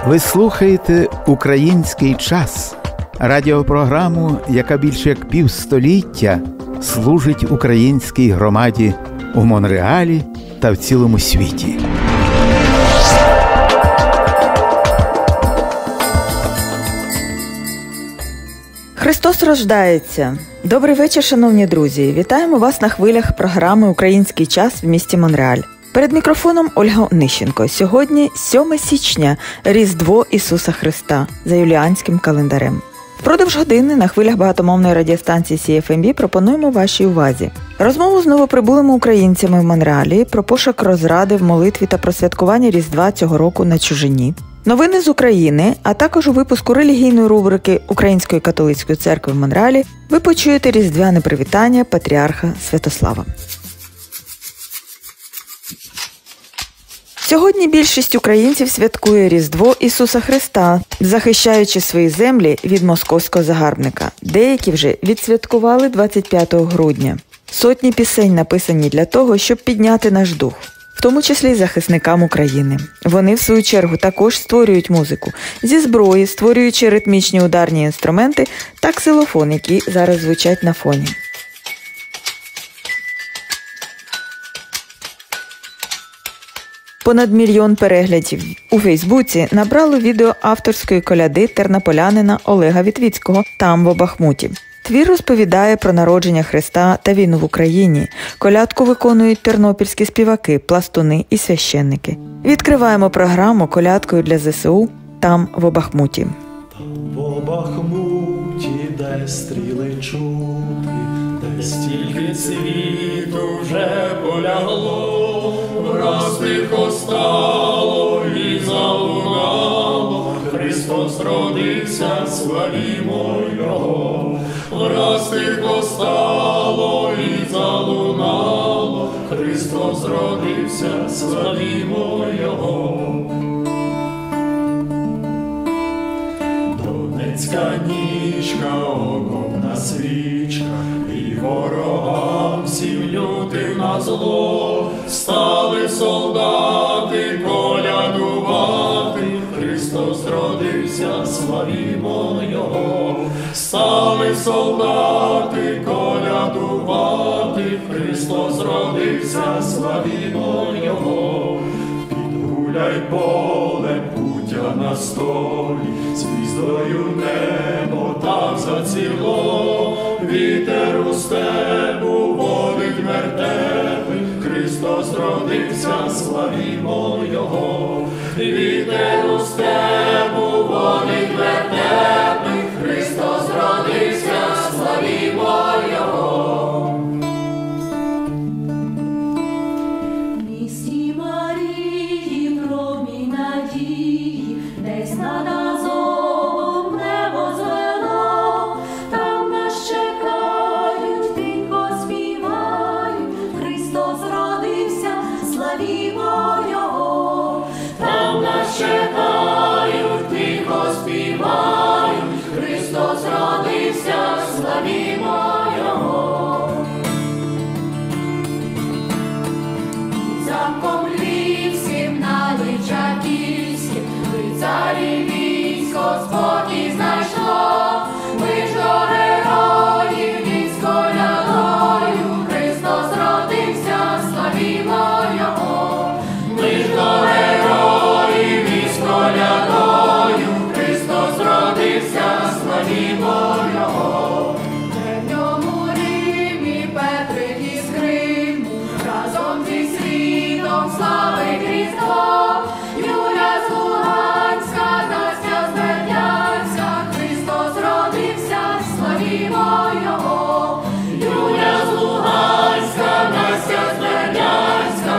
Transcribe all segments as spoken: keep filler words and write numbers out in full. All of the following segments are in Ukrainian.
Ви слухаєте «Український час» – радіопрограму, яка більше як півстоліття служить українській громаді у Монреалі та в цілому світі. Христос рождається! Добрий вечір, шановні друзі! Вітаємо вас на хвилях програми «Український час» в місті Монреаль. Перед мікрофоном Ольга Онищенко. Сьогодні сьоме січня, Різдво Ісуса Христа за юліанським календарем. Впродовж години на хвилях багатомовної радіостанції Сі Еф Ем Бі пропонуємо вашій увазі розмову з новоприбулими українцями в Монреалі про пошук розради в молитві та про святкування Різдва цього року на чужині, новини з України, а також у випуску релігійної рубрики Української католицької церкви в Монреалі ви почуєте різдвяне привітання патріарха Святослава. Сьогодні більшість українців святкує Різдво Ісуса Христа, захищаючи свої землі від московського загарбника. Деякі вже відсвяткували двадцять п'ятого грудня. Сотні пісень написані для того, щоб підняти наш дух, в тому числі захисникам України. Вони, в свою чергу, також створюють музику зі зброї, створюючи ритмічні ударні інструменти та ксилофон, які зараз звучать на фоні. Понад мільйон переглядів у Фейсбуці набрало відео авторської коляди тернополянина Олега Вітвіцького «Там, в Бахмуті». Твір розповідає про народження Христа та війну в Україні. Колядку виконують тернопільські співаки, пластуни і священники. Відкриваємо програму колядкою для Зе Се У «Там, в Бахмуті». Там, в Бахмуті, де стріли чути, де стільки світу вже полягло, враз тихо стало і залунало, Христос родився, славімо Його. Враз тихо стало і залунало, Христос родився, славімо Його. Донецька нічка, окопна свічка, і ворогам всім лютим на зло, стали солдати колядувати, Христос родився, славімо Його. Стали солдати колядувати, Христос родився, славімо Його. Підгуляй полем, пуття на столі, звіздою небо так заціло, вітер у степу водить вертепи, Христос родився, славімо Його. Вітер у степу водить вертепи, Христос родився, славімо Його. Місті Марії, промінь надії, десь над Азовом небо звело, там нас чекають, тихо співають, Христос родився, славімо Його. Там нас чекають, тихо співають, Христос родився, славімо Його. Замком львівським на Личаківським, лицарі військо спокій знайшло. Ми ж до героїв із колядою, Христос родився, славімо Його. Ми ж до героїв із колядою, Христос родився, славімо Його. В древньому Римі Петрик із Криму разом зі світом славить Різдво. Юля з Луганська, Настя з Бердянська, Христос родився, славімо Його. Юля з Луганська, Настя з Бердянська,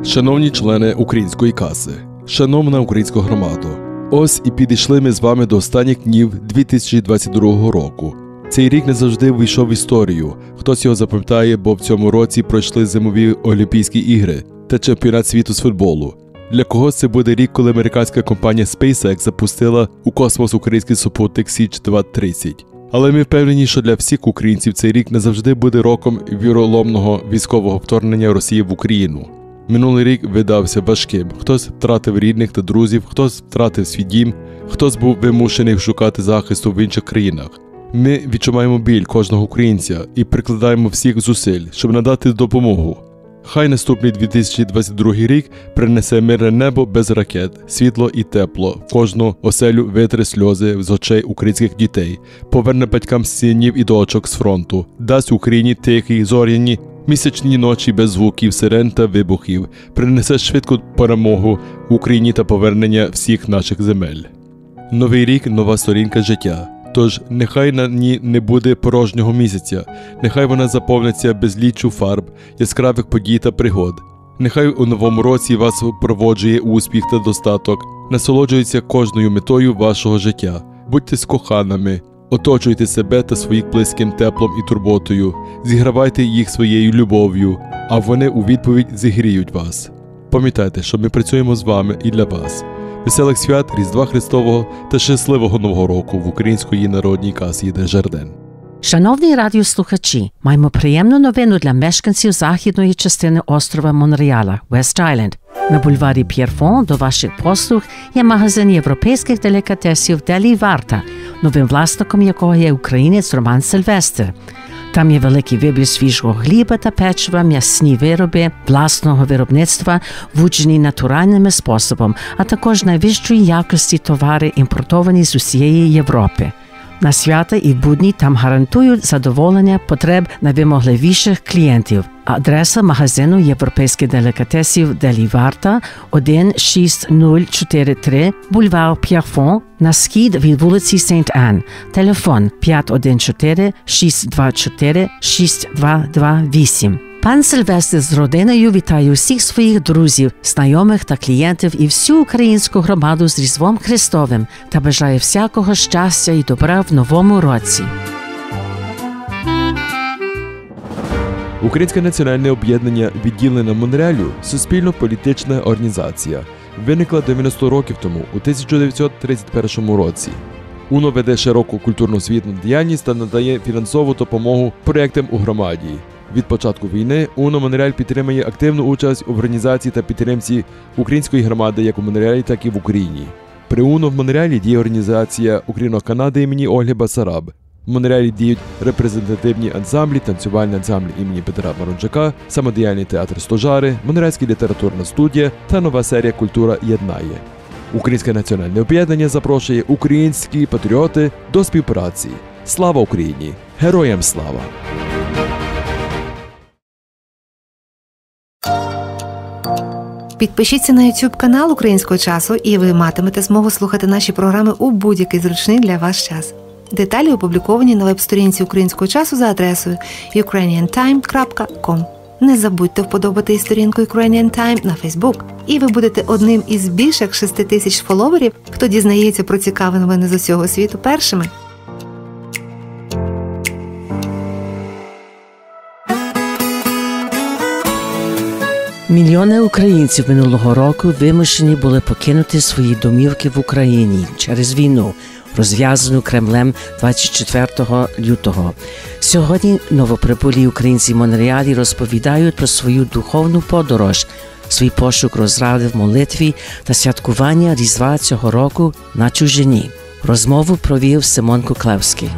Шановні члени української каси, шановна українська громада, ось і підійшли ми з вами до останніх днів дві тисячі двадцять другого року. Цей рік не завжди вийшов в історію. Хтось його запам'ятає, бо в цьому році пройшли зимові Олімпійські ігри та чемпіонат світу з футболу. Для когось це буде рік, коли американська компанія SpaceX запустила у космос український супутник Січ два тридцять. Але ми впевнені, що для всіх українців цей рік не завжди буде роком віроломного військового вторгнення Росії в Україну. Минулий рік видався важким. Хтось втратив рідних та друзів, хтось втратив свій дім, хтось був вимушений шукати захисту в інших країнах. Ми відчуваємо біль кожного українця і прикладаємо всіх зусиль, щоб надати допомогу. Хай наступний дві тисячі двадцять другий рік принесе мирне небо без ракет, світло і тепло, в кожну оселю витре сльози з очей українських дітей, поверне батькам синів і дочок з фронту, дасть Україні тихі, зоряні, місячні ночі без звуків, сирен та вибухів, принесе швидку перемогу в Україні та повернення всіх наших земель. Новий рік – нова сторінка життя. Тож, нехай на ній не буде порожнього місяця, нехай вона заповниться безліччю фарб, яскравих подій та пригод. Нехай у новому році вас проводжує успіх та достаток, насолоджується кожною метою вашого життя. Будьте з коханими, оточуйте себе та своїх близьким теплом і турботою, зігравайте їх своєю любов'ю, а вони у відповідь зігріють вас. Пам'ятайте, що ми працюємо з вами і для вас. Веселих свят, Різдва Христового та щасливого Нового року в Української народній касі Дежарден. Шановні радіослухачі, маємо приємну новину для мешканців західної частини острова Монреаля, Вест-Айленд. На бульварі П'єрфон до ваших послуг є магазин європейських делікатесів Делі Варта, новим власником якого є українець Роман Сильвестр. Там є великий вибір свіжого хліба та печива, м'ясні вироби, власного виробництва, вуджені натуральним способом, а також найвищої якості товари, імпортовані з усієї Європи. На свята і будні там гарантують задоволення потреб найвимогливіших клієнтів. Адреса магазину європейських делікатесів Делі Варта один шість нуль чотири три, бульвар П'єрфон, на схід від вулиці Сент-Ан. Телефон п'ять один чотири шість два чотири шість два два вісім. Пан Сильвестр з родиною вітає усіх своїх друзів, знайомих та клієнтів і всю українську громаду з Різдвом Христовим та бажає всякого щастя і добра в новому році. Українське національне об'єднання відділення Монреалю – суспільно-політична організація. Виникла дев'яносто років тому, у тисяча дев'ятсот тридцять першому році. УНО веде широку культурно-освітну діяльність та надає фінансову допомогу проєктам у громаді. Від початку війни УНО Монреаль підтримує активну участь у організації та підтримці української громади як у Монреалі, так і в Україні. При УНО в Монреалі діє організація Україно-Канади імені Ольги Басараб. В Монреалі діють репрезентативні ансамблі, танцювальний ансамбль імені Петра Марончака, самодіяльний театр «Стожари», Монреальська літературна студія та нова серія «Культура єднає». Українське національне об'єднання запрошує українські патріоти до співпраці. Слава Україні! Героям слава! Підпишіться на YouTube канал Українського часу, і ви матимете змогу слухати наші програми у будь-який зручний для вас час. Деталі опубліковані на веб-сторінці Українського часу за адресою юкрейніан тайм крапка ком. Не забудьте вподобати і сторінку Ukrainian Time на Facebook, і ви будете одним із більш як шести тисяч фоловерів, хто дізнається про цікаві новини з усього світу першими. Мільйони українців минулого року вимушені були покинути свої домівки в Україні через війну, розв'язану Кремлем двадцять четвертого лютого. Сьогодні новоприбулі українці Монреалі розповідають про свою духовну подорож, свій пошук розради в молитві та святкування Різдва цього року на чужині. Розмову провів Симон Куклевський.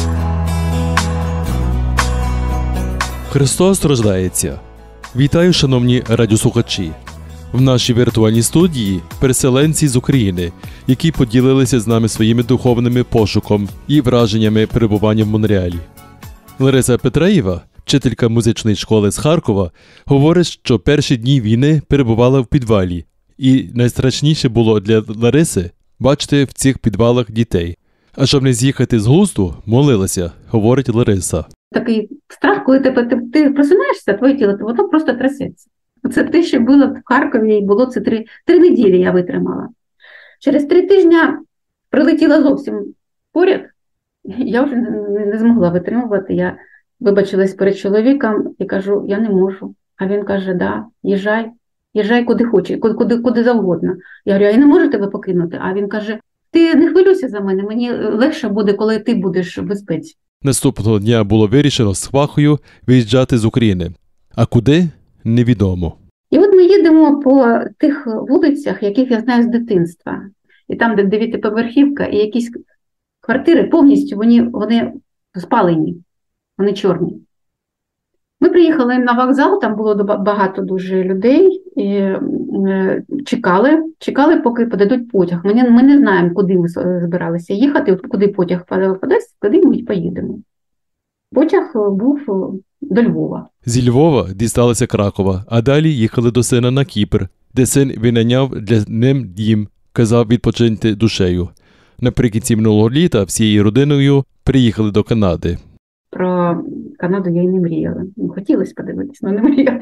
Христос рождається! Вітаю, шановні радіослухачі! В нашій віртуальній студії переселенці з України, які поділилися з нами своїми духовними пошуком і враженнями перебування в Монреалі. Лариса Петраєва, вчителька музичної школи з Харкова, говорить, що перші дні війни перебувала в підвалі. І найстрашніше було для Лариси бачити в цих підвалах дітей. А щоб не з'їхати з глузду, молилася, говорить Лариса. Такий страх, коли ти, ти, ти просинаєшся, твоє тіло, воно просто трясеться. Це те, що було в Харкові, і було це три, три неділі я витримала. Через три тижні прилетіла зовсім поряд, я вже не, не змогла витримувати. Я вибачилась перед чоловіком і кажу, я не можу. А він каже, да, їжджай, їжджай куди хочеш, куди, куди, куди завгодно. Я говорю, я не можу тебе покинути. А він каже, ти не хвилюйся за мене, мені легше буде, коли ти будеш в безпеці. Наступного дня було вирішено з Хвахою виїжджати з України. А куди – невідомо. І от ми їдемо по тих вулицях, яких я знаю з дитинства. І там, де дев'ятиповерхівка, і якісь квартири повністю, вони, вони спалені, вони чорні. Ми приїхали на вокзал, там було багато дуже людей, і чекали, чекали, поки подадуть потяг. Ми не, ми не знаємо, куди ми збиралися їхати, куди потяг подасть, куди ми поїдемо. Потяг був до Львова. Зі Львова дісталися Кракова, а далі їхали до сина на Кіпр, де син винайняв для ним дім, казав відпочиньте душею. Наприкінці минулого літа всією родиною приїхали до Канади. Про Канаду я й не мріяла. Хотілося подивитися, але не мріяла.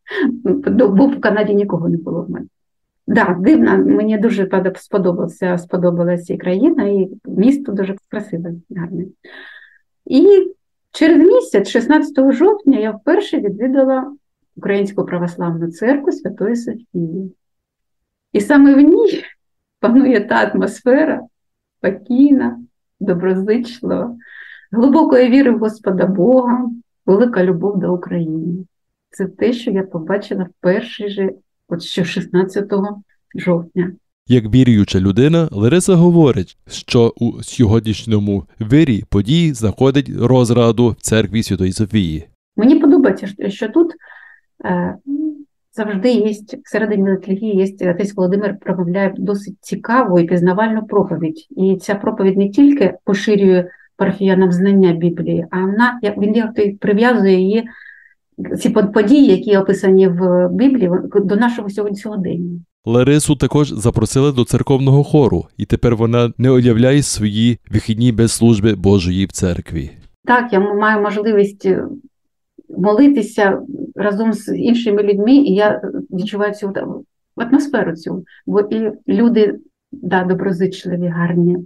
Бо в Канаді нікого не було в мене. Так, да, дивно, мені дуже сподобалася, сподобалася і країна, і місто дуже красиве, гарне. І через місяць, шістнадцятого жовтня, я вперше відвідала Українську православну церкву Святої Софії. І саме в ній панує та атмосфера спокійна, доброзичлива, глибокої віри в Господа Бога, велика любов до України. Це те, що я побачила в перший же, от що шістнадцятого жовтня. Як віруюча людина, Лариса говорить, що у сьогоднішньому вирі події знаходить розраду в церкві Святої Софії. Мені подобається, що тут е, завжди є, всередині літургії є, отець Володимир промовляє досить цікаву і пізнавальну проповідь. І ця проповідь не тільки поширює парафіянам знання Біблії, а вона, він як прив'язує її, ці події, які описані в Біблії, до нашого сьогодення. Ларису також запросили до церковного хору, і тепер вона не уявляє свої вихідні без служби Божої в церкві. Так, я маю можливість молитися разом з іншими людьми, і я відчуваю цю атмосферу цю, бо і люди, да, доброзичливі, гарні.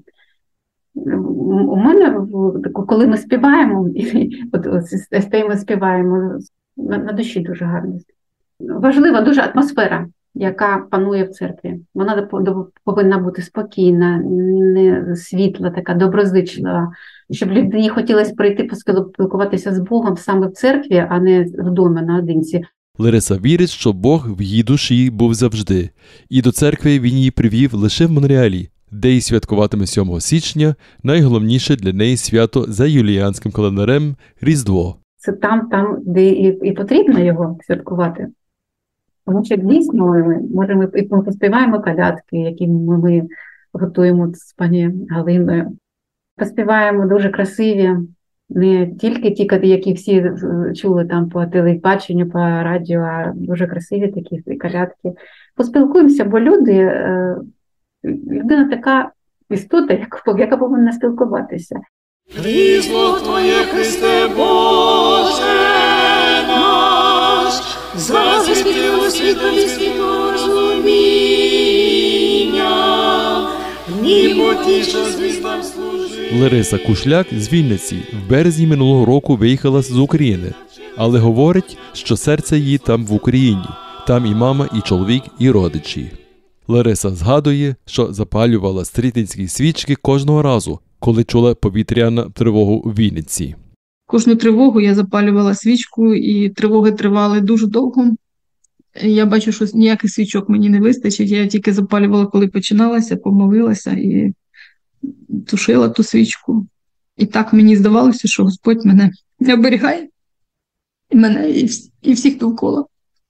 У мене, коли ми співаємо, от, от, стаємо, співаємо, на, на душі дуже гарно. Важлива дуже атмосфера, яка панує в церкві. Вона повинна бути спокійна, не світла, така доброзичлива, щоб людині хотілося прийти поспілкуватися з Богом саме в церкві, а не вдома наодинці. Лариса вірить, що Бог в її душі був завжди, і до церкви він її привів лише в Монреалі, де й святкуватиме сьомого січня найголовніше для неї свято за юліанським календарем – Різдво. Це там, там де і, і потрібно його святкувати. Тому що дійсно ми можемо і поспіваємо колядки, які ми, ми готуємо з пані Галиною. Поспіваємо дуже красиві, не тільки ті, які всі чули там по телебаченню, по радіо, а дуже красиві такі колядки. Поспілкуємося, бо люди, людина така істота, яка повинна спілкуватися. Різдво Твоє, Христе Боже наш, засвітило світові світло розуміння, ніби тіша звіздам служить. Лариса Кушляк з Вінниці в березні минулого року виїхала з України, але говорить, що серце її там в Україні, там і мама, і чоловік, і родичі. Лариса згадує, що запалювала стрітинські свічки кожного разу, коли чула повітряну тривогу у Вінниці. Кожну тривогу я запалювала свічку, і тривоги тривали дуже довго. Я бачу, що ніяких свічок мені не вистачить. Я тільки запалювала, коли починалася, помолилася і тушила ту свічку. І так мені здавалося, що Господь мене оберігає, і мене, і всіх довкола.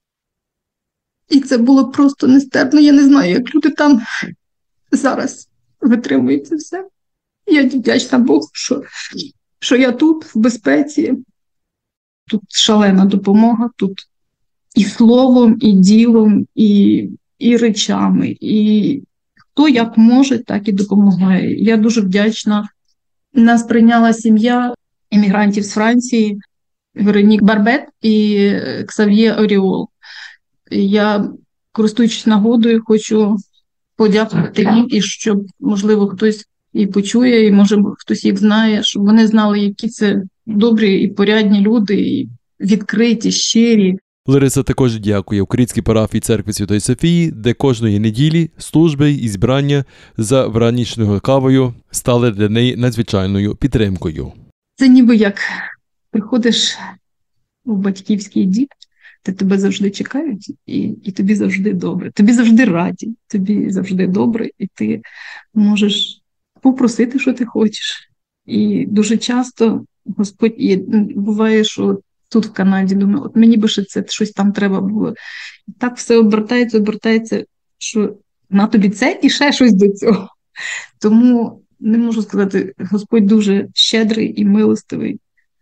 І це було просто нестерпно. Я не знаю, як люди там зараз витримують це все. Я вдячна Богу, що, що я тут, в безпеці. Тут шалена допомога, тут і словом, і ділом, і, і речами. І хто як може, так і допомагає. Я дуже вдячна. Нас прийняла сім'я емігрантів з Франції, Веронік Барбет і Ксав'є Оріол. Я, користуючись нагодою, хочу подякувати їм, і щоб, можливо, хтось і почує, і, може, хтось їх знає, щоб вони знали, які це добрі і порядні люди, і відкриті, щирі. Лариса також дякує Українській парафії Церкви Святої Софії, де кожної неділі служби і збрання за вранішньою кавою стали для неї надзвичайною підтримкою. Це ніби як приходиш у батьківський дім, де тебе завжди чекають, і, і тобі завжди добре, тобі завжди раді, тобі завжди добре, і ти можеш попросити, що ти хочеш. І дуже часто Господь, і буває, що тут в Канаді, думаю, от мені би ще це щось там треба було. І так все обертається, обертається, що на тобі це і ще щось до цього. Тому не можу сказати, Господь дуже щедрий і милостивий.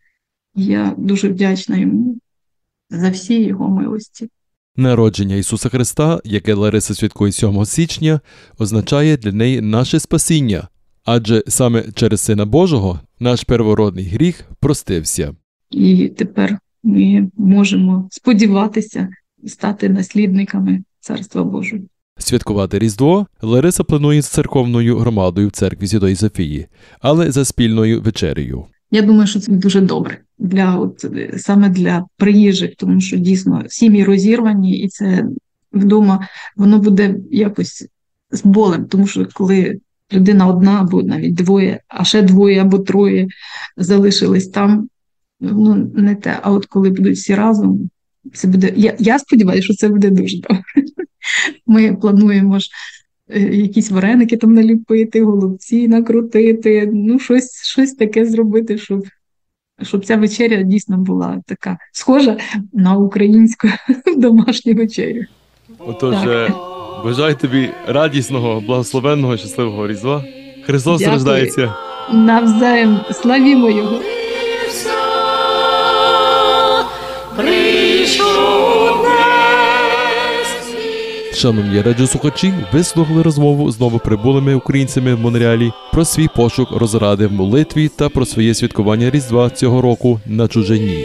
Я дуже вдячна йому за всі його милості. Народження Ісуса Христа, яке Лариса святкує сьомого січня, означає для неї наше спасіння, адже саме через Сина Божого наш первородний гріх простився. І тепер ми можемо сподіватися стати наслідниками Царства Божого. Святкувати Різдво Лариса планує з церковною громадою в Церкві Святої Софії, але за спільною вечерею. Я думаю, що це дуже добре для от саме для приїжджих, тому що дійсно сім'ї розірвані, і це вдома воно буде якось з болем, тому що коли людина одна або навіть двоє, а ще двоє або троє залишились там, ну не те. А от коли будуть всі разом, це буде. Я, я сподіваюся, що це буде дуже добре. Ми плануємо ж якісь вареники там наліпити, голубці накрутити, ну щось, щось таке зробити, щоб, щоб ця вечеря дійсно була така схожа на українську домашню вечерю. Отож, бажаю тобі радісного, благословенного, щасливого Різдва. Христос Дякую. рождається. Навзаєм славімо Його. Шановні радіослухачі, ви слухали розмову з новоприбулими українцями в Монреалі про свій пошук розради в молитві та про своє святкування Різдва цього року на чужині.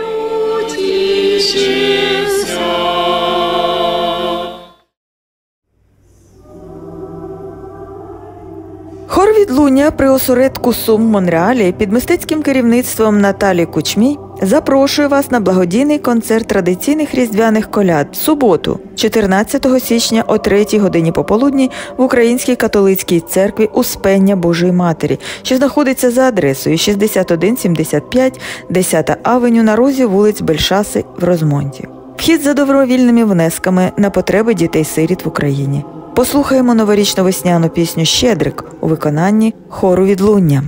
Хор «Відлуння» при осередку Сум в Монреалі під мистецьким керівництвом Наталі Кучмій запрошує вас на благодійний концерт традиційних різдвяних коляд в суботу, чотирнадцятого січня о третій годині пополудні в Українській католицькій церкві Успення Божої Матері, що знаходиться за адресою шістдесят один сімдесят п'ять десята авеню на розі вулиць Бельшаси в Розмонті. Вхід за добровільними внесками на потреби дітей-сиріт в Україні. Послухаємо новорічну весняну пісню «Щедрик» у виконанні хору «Відлуння».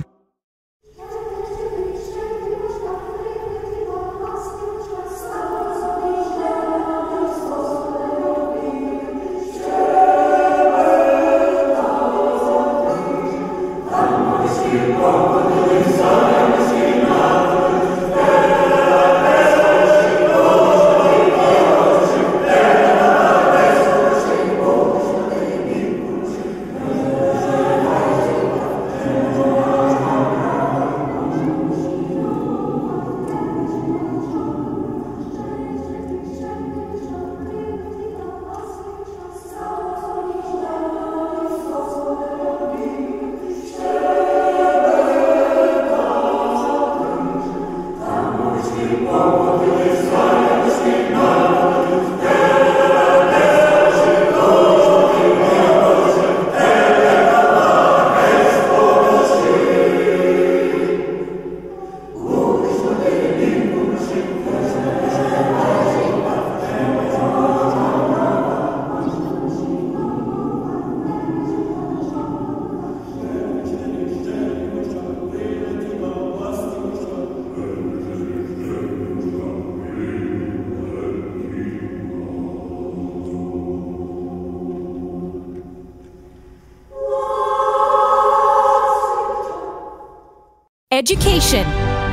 Education,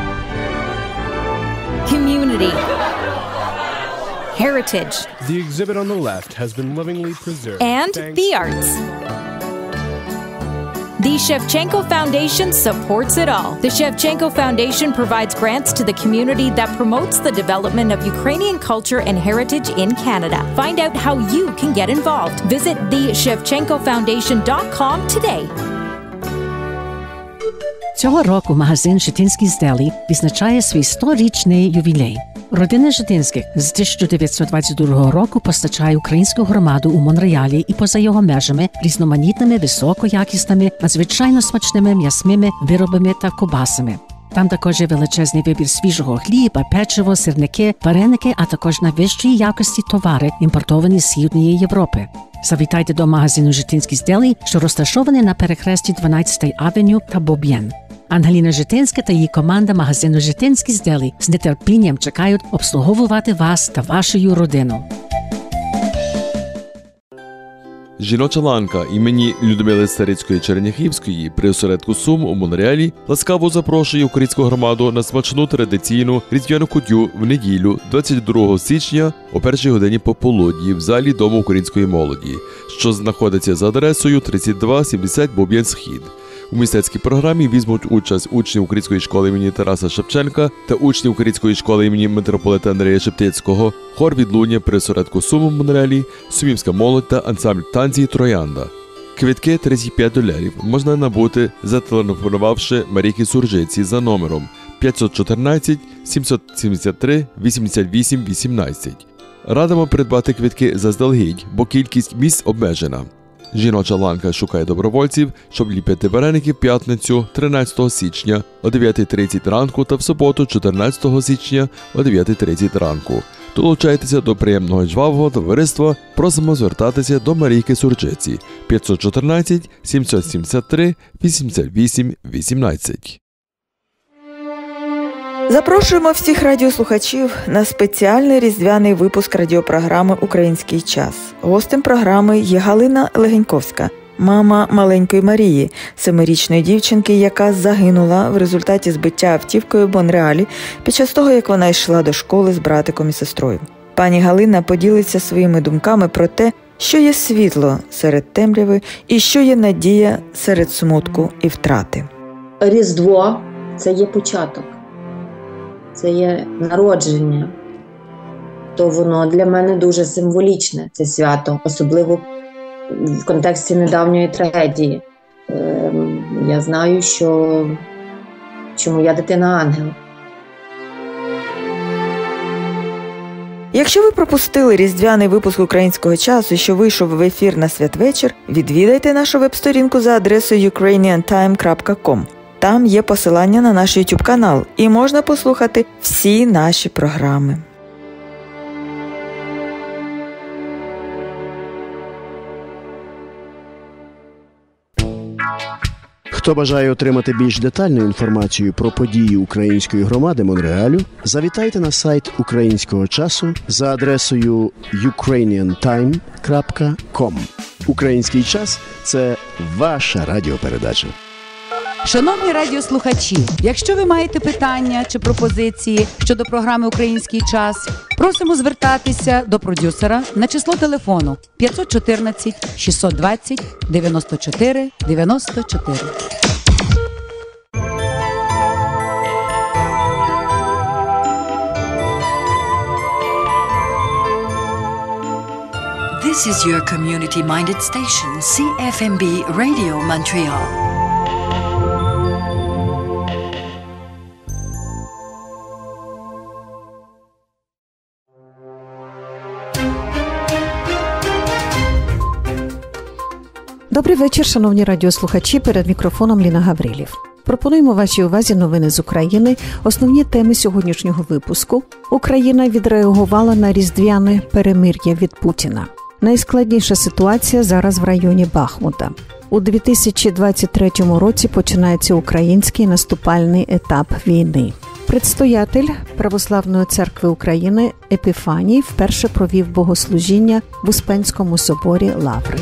community, heritage, The exhibit on the left has been lovingly preserved. and thanks- the arts. The Shevchenko Foundation supports it all. The Shevchenko Foundation provides grants to the community that promotes the development of Ukrainian culture and heritage in Canada. Find out how you can get involved. Visit the shevchenko foundation dot com today. Цього року магазин «Житинський Deli» відзначає свій сторічний ювілей. Родина Житинських з тисяча дев'ятсот двадцять другого року постачає українську громаду у Монреалі і поза його межами різноманітними, високоякісними, надзвичайно смачними м'ясними виробами та ковбасами. Там також є величезний вибір свіжого хліба, печиво, сирники, вареники, а також найвищої якості товари, імпортовані з Східної Європи. Завітайте до магазину «Житинський Deli», що розташований на перехресті дванадцятої авеню та Боб'єн. Ангеліна Житинська та її команда магазину «Житинський Deli» з нетерпінням чекають обслуговувати вас та вашу родину. Жіноча ланка імені Людмили Старицької-Черняхівської при осередку Сум у Монреалі ласкаво запрошує українську громаду на смачну традиційну різдвяну кутю в неділю двадцять другого січня о першій годині пополудні в залі Дому української молоді, що знаходиться за адресою тридцять два сімдесят Боб'єн Схід. У мистецькій програмі візьмуть участь учні Української школи імені Тараса Шевченка та учні Української школи імені митрополита Андрія Шептицького, хор відлуння при осередку Сум у Монреалі, сумівська молодь та ансамбль танці «Троянда». Квитки тридцять п'ять доларів можна набути, зателефонувавши Марійки Суржиці за номером п'ятсот чотирнадцять сімсот сімдесят три вісімдесят вісім вісімнадцять. Радимо придбати квитки заздалегідь, бо кількість місць обмежена. Жіноча ланка шукає добровольців, щоб ліпити вареники в п'ятницю тринадцятого січня о дев'ятій тридцять ранку та в суботу чотирнадцятого січня о дев'ятій тридцять ранку. Долучайтеся до приємного і жвавого товариства, просимо звертатися до Марійки Суржиці п'ятсот чотирнадцять сімсот сімдесят три вісімдесят вісім вісімнадцять. Запрошуємо всіх радіослухачів на спеціальний різдвяний випуск радіопрограми «Український час». Гостем програми є Галина Легеньковська, мама маленької Марії, семирічної дівчинки, яка загинула в результаті збиття автівкою в Монреалі під час того, як вона йшла до школи з братиком і сестрою. Пані Галина поділиться своїми думками про те, що є світло серед темряви і що є надія серед смутку і втрати. Різдво – це є початок. Це є народження, то воно для мене дуже символічне, це свято, особливо в контексті недавньої трагедії. Я знаю, що, що моя дитина ангел. Якщо ви пропустили різдвяний випуск «Українського часу», що вийшов в ефір на святвечір, відвідайте нашу веб-сторінку за адресою юкрейніан тайм крапка ком. Там є посилання на наш ютуб-канал і можна послухати всі наші програми. Хто бажає отримати більш детальну інформацію про події української громади Монреалю, завітайте на сайт «Українського часу» за адресою юкрейніан тайм крапка ком. «Український час» – це ваша радіопередача. Шановні радіослухачі, якщо ви маєте питання чи пропозиції щодо програми «Український час», просимо звертатися до продюсера на число телефону п'ятсот чотирнадцять шістсот двадцять дев'яносто чотири дев'яносто чотири. This is your community-minded station, C F M B Radio Montreal. Добрий вечір, шановні радіослухачі, перед мікрофоном Ліна Гаврилів. Пропонуємо вашій увазі новини з України, основні теми сьогоднішнього випуску. Україна відреагувала на різдвяне перемир'я від Путіна. Найскладніша ситуація зараз в районі Бахмута. У дві тисячі двадцять третьому році починається український наступальний етап війни. Предстоятель Православної церкви України Епіфаній вперше провів богослужіння в Успенському соборі Лаври.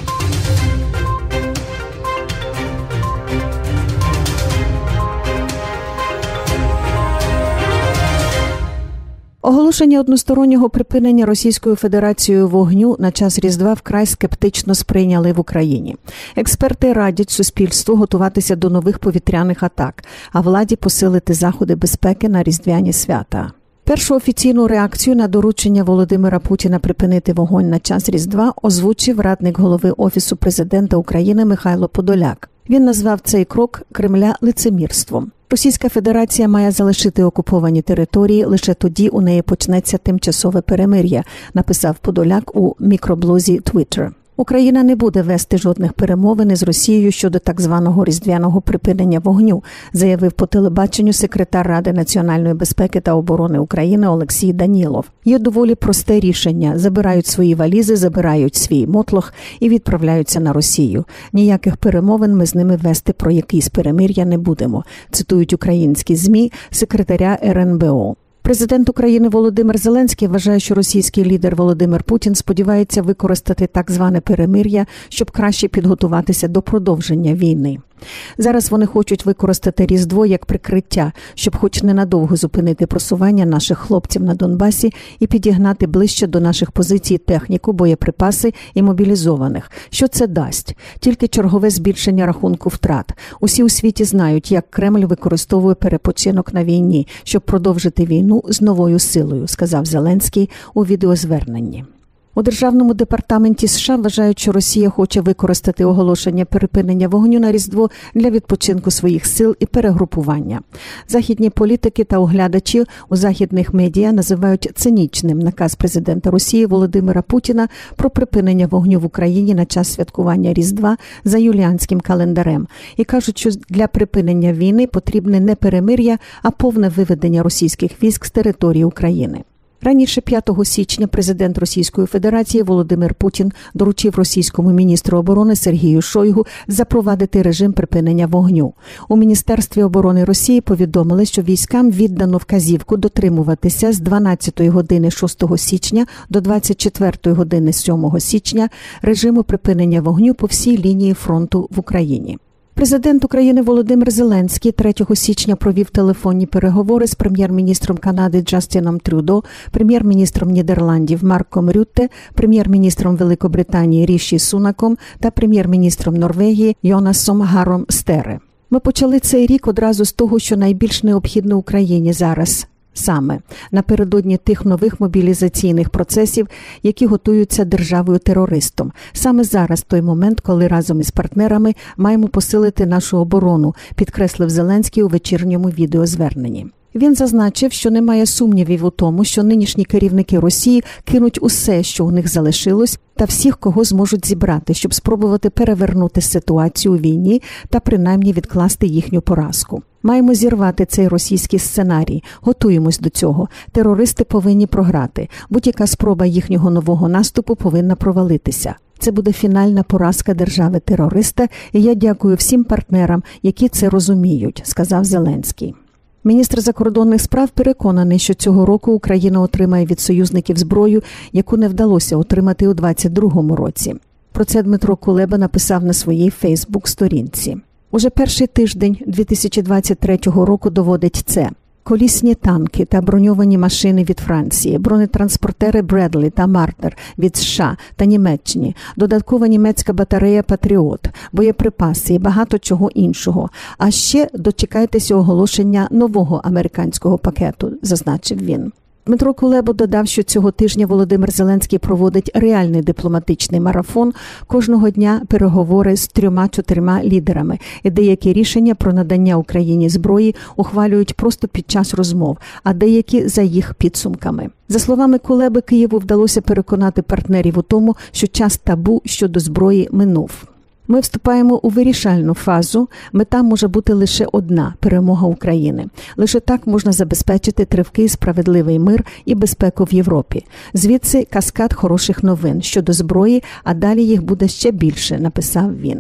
Оголошення одностороннього припинення Російською Федерацією вогню на час Різдва вкрай скептично сприйняли в Україні. Експерти радять суспільству готуватися до нових повітряних атак, а владі посилити заходи безпеки на різдвяні свята. Першу офіційну реакцію на доручення Володимира Путіна припинити вогонь на час Різдва озвучив радник голови Офісу президента України Михайло Подоляк. Він назвав цей крок Кремля лицемірством. Російська Федерація має залишити окуповані території, лише тоді у неї почнеться тимчасове перемир'я, написав Подоляк у мікроблозі Twitter. Україна не буде вести жодних перемовин із Росією щодо так званого різдвяного припинення вогню, заявив по телебаченню секретар Ради національної безпеки та оборони України Олексій Данілов. Є доволі просте рішення – забирають свої валізи, забирають свій мотлох і відправляються на Росію. Ніяких перемовин ми з ними вести про якісь перемир'я не будемо, цитують українські ЗМІ секретаря ер ен бе о. Президент України Володимир Зеленський вважає, що російський лідер Володимир Путін сподівається використати так зване перемир'я, щоб краще підготуватися до продовження війни. Зараз вони хочуть використати Різдво як прикриття, щоб хоч ненадовго зупинити просування наших хлопців на Донбасі і підігнати ближче до наших позицій техніку, боєприпаси і мобілізованих. Що це дасть? Тільки чергове збільшення рахунку втрат. Усі у світі знають, як Кремль використовує перепочинок на війні, щоб продовжити війну з новою силою, сказав Зеленський у відеозверненні. У Державному департаменті США вважають, що Росія хоче використати оголошення припинення вогню на Різдво для відпочинку своїх сил і перегрупування. Західні політики та оглядачі у західних медіа називають цинічним наказ президента Росії Володимира Путіна про припинення вогню в Україні на час святкування Різдва за юліанським календарем і кажуть, що для припинення війни потрібне не перемир'я, а повне виведення російських військ з території України. Раніше п'ятого січня президент Російської Федерації Володимир Путін доручив російському міністру оборони Сергію Шойгу запровадити режим припинення вогню. У Міністерстві оборони Росії повідомили, що військам віддано вказівку дотримуватися з дванадцятої години шостого січня до двадцять четвертої години сьомого січня режиму припинення вогню по всій лінії фронту в Україні. Президент України Володимир Зеленський третього січня провів телефонні переговори з прем'єр-міністром Канади Джастіном Трюдо, прем'єр-міністром Нідерландів Марком Рютте, прем'єр-міністром Великобританії Ріші Сунаком та прем'єр-міністром Норвегії Йонасом Гаром Стере. Ми почали цей рік одразу з того, що найбільш необхідно Україні зараз. Саме напередодні тих нових мобілізаційних процесів, які готуються державою-терористом. Саме зараз той момент, коли разом із партнерами маємо посилити нашу оборону, підкреслив Зеленський у вечірньому відеозверненні. Він зазначив, що немає сумнівів у тому, що нинішні керівники Росії кинуть усе, що у них залишилось, та всіх, кого зможуть зібрати, щоб спробувати перевернути ситуацію у війні та принаймні відкласти їхню поразку. Маємо зірвати цей російський сценарій. Готуємось до цього. Терористи повинні програти. Будь-яка спроба їхнього нового наступу повинна провалитися. Це буде фінальна поразка держави-терориста, і я дякую всім партнерам, які це розуміють, сказав Зеленський. Міністр закордонних справ переконаний, що цього року Україна отримає від союзників зброю, яку не вдалося отримати у двадцять другому році. Про це Дмитро Кулеба написав на своїй Фейсбук-сторінці. Уже перший тиждень дві тисячі двадцять третього року доводить це. Колісні танки та броньовані машини від Франції, бронетранспортери Бредлі та Мартер від США та Німеччини, додаткова німецька батарея «Патріот», боєприпаси і багато чого іншого. А ще дочекайтеся оголошення нового американського пакету, зазначив він. Дмитро Кулеба додав, що цього тижня Володимир Зеленський проводить реальний дипломатичний марафон, кожного дня переговори з трьома-чотирма лідерами, і деякі рішення про надання Україні зброї ухвалюють просто під час розмов, а деякі за їх підсумками. За словами Кулеби, Києву вдалося переконати партнерів у тому, що час табу щодо зброї минув. Ми вступаємо у вирішальну фазу. Мета може бути лише одна – перемога України. Лише так можна забезпечити тривкий справедливий мир і безпеку в Європі. Звідси каскад хороших новин щодо зброї, а далі їх буде ще більше, написав він.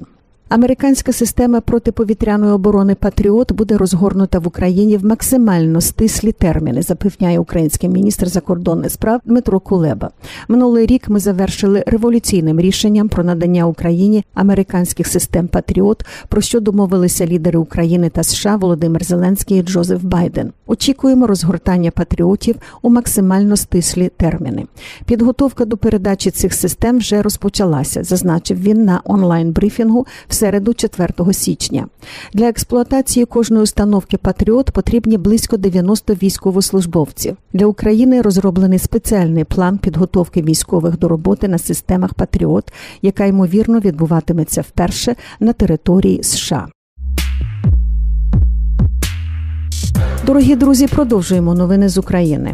Американська система протиповітряної оборони «Патріот» буде розгорнута в Україні в максимально стислі терміни, запевняє український міністр закордонних справ Дмитро Кулеба. Минулий рік ми завершили революційним рішенням про надання Україні американських систем «Патріот», про що домовилися лідери України та США Володимир Зеленський і Джозеф Байден. Очікуємо розгортання «Патріотів» у максимально стислі терміни. Підготовка до передачі цих систем вже розпочалася, зазначив він на онлайн-брифінгу в середу четвертого січня. Для експлуатації кожної установки «Патріот» потрібні близько дев'яносто військовослужбовців. Для України розроблений спеціальний план підготовки військових до роботи на системах «Патріот», яка, ймовірно, відбуватиметься вперше на території США. Дорогі друзі, продовжуємо новини з України.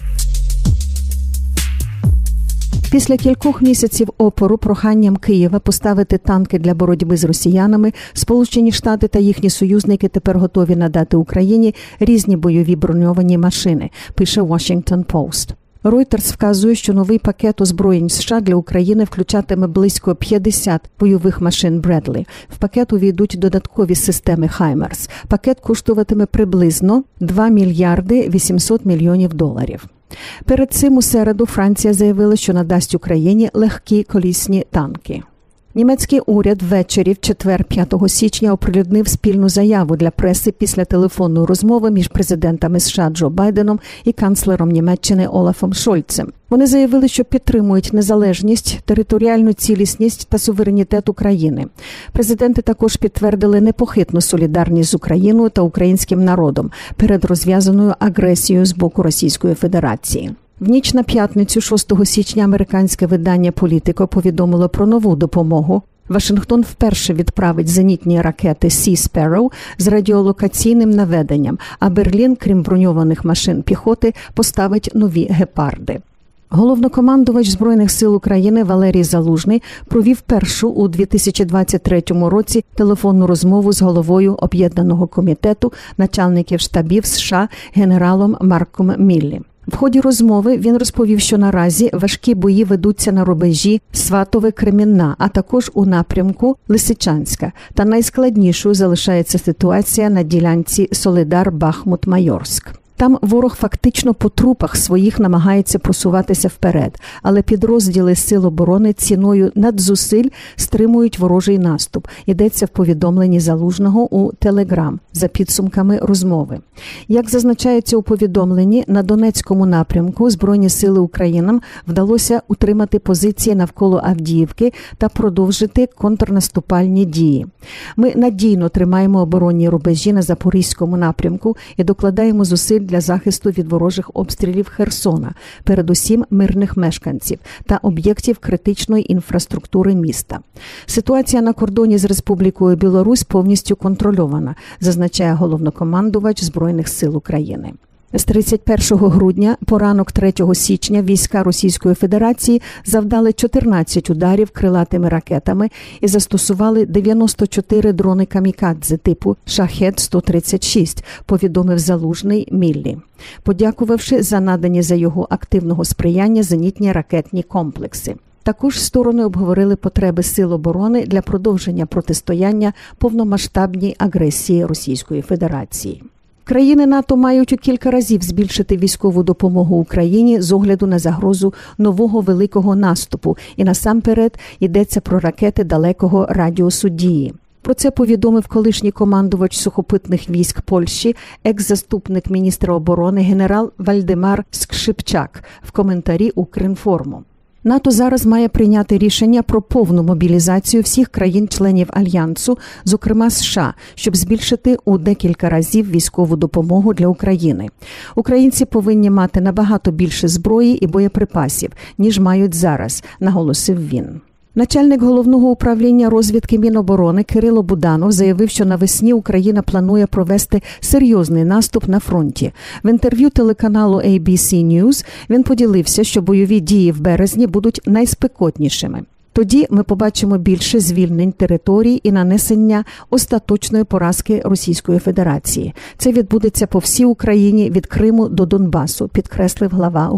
Після кількох місяців опору проханням Києва поставити танки для боротьби з росіянами, Сполучені Штати та їхні союзники тепер готові надати Україні різні бойові броньовані машини, пише Washington Post. Reuters вказує, що новий пакет озброєнь США для України включатиме близько п'ятдесят бойових машин Бредлі. В пакет увійдуть додаткові системи Хаймерс. Пакет коштуватиме приблизно два мільярди вісімсот мільйонів доларів. Перед цим у середу Франція заявила, що надасть Україні легкі колісні танки. Німецький уряд ввечері в четвер, п'ятого січня, оприлюднив спільну заяву для преси після телефонної розмови між президентами США Джо Байденом і канцлером Німеччини Олафом Шольцем. Вони заявили, що підтримують незалежність, територіальну цілісність та суверенітет України. Президенти також підтвердили непохитну солідарність з Україною та українським народом перед розв'язаною агресією з боку Російської Федерації. В ніч на п'ятницю, шостого січня, американське видання «Політико» повідомило про нову допомогу. Вашингтон вперше відправить зенітні ракети Sea Sparrow з радіолокаційним наведенням, а Берлін, крім броньованих машин піхоти, поставить нові «Гепарди». Головнокомандувач Збройних сил України Валерій Залужний провів першу у дві тисячі двадцять третьому році телефонну розмову з головою Об'єднаного комітету начальників штабів США генералом Марком Міллі. В ході розмови він розповів, що наразі важкі бої ведуться на рубежі Сватове-Кремінна, а також у напрямку Лисичанська. Та найскладнішою залишається ситуація на ділянці Солидар-Бахмут-Майорськ. Там ворог фактично по трупах своїх намагається просуватися вперед, але підрозділи Сил оборони ціною надзусиль стримують ворожий наступ. Йдеться в повідомленні Залужного у Телеграм за підсумками розмови. Як зазначається у повідомленні, на Донецькому напрямку Збройні сили України вдалося утримати позиції навколо Авдіївки та продовжити контрнаступальні дії. Ми надійно тримаємо оборонні рубежі на Запорізькому напрямку і докладаємо зусиль для захисту від ворожих обстрілів Херсона, передусім мирних мешканців та об'єктів критичної інфраструктури міста. Ситуація на кордоні з Республікою Білорусь повністю контрольована, зазначає головнокомандувач Збройних сил України. З тридцять першого грудня по ранок третього січня війська Російської Федерації завдали чотирнадцять ударів крилатими ракетами і застосували дев'яносто чотири дрони камікадзе типу Шахед сто тридцять шість, повідомив Залужний Міллі, подякувавши за надані за його активного сприяння зенітні ракетні комплекси. Також сторони обговорили потреби Сил оборони для продовження протистояння повномасштабній агресії Російської Федерації. Країни НАТО мають у кілька разів збільшити військову допомогу Україні з огляду на загрозу нового великого наступу, і насамперед йдеться про ракети далекого радіусу дії. Про це повідомив колишній командувач сухопутних військ Польщі, екс-заступник міністра оборони генерал Вальдемар Скшипчак в коментарі Укрінформу. НАТО зараз має прийняти рішення про повну мобілізацію всіх країн-членів Альянсу, зокрема США, щоб збільшити у декілька разів військову допомогу для України. Українці повинні мати набагато більше зброї і боєприпасів, ніж мають зараз, наголосив він. Начальник Головного управління розвідки Міноборони Кирило Буданов заявив, що навесні Україна планує провести серйозний наступ на фронті. В інтерв'ю телеканалу ей бі сі News він поділився, що бойові дії в березні будуть найспекотнішими. Тоді ми побачимо більше звільнень територій і нанесення остаточної поразки Російської Федерації. Це відбудеться по всій Україні від Криму до Донбасу, підкреслив глава ГУР.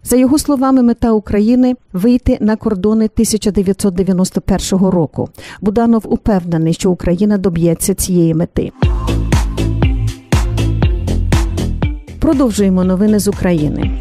За його словами, мета України – вийти на кордони тисяча дев'ятсот дев'яносто першого року. Буданов упевнений, що Україна доб'ється цієї мети. Продовжуємо новини з України.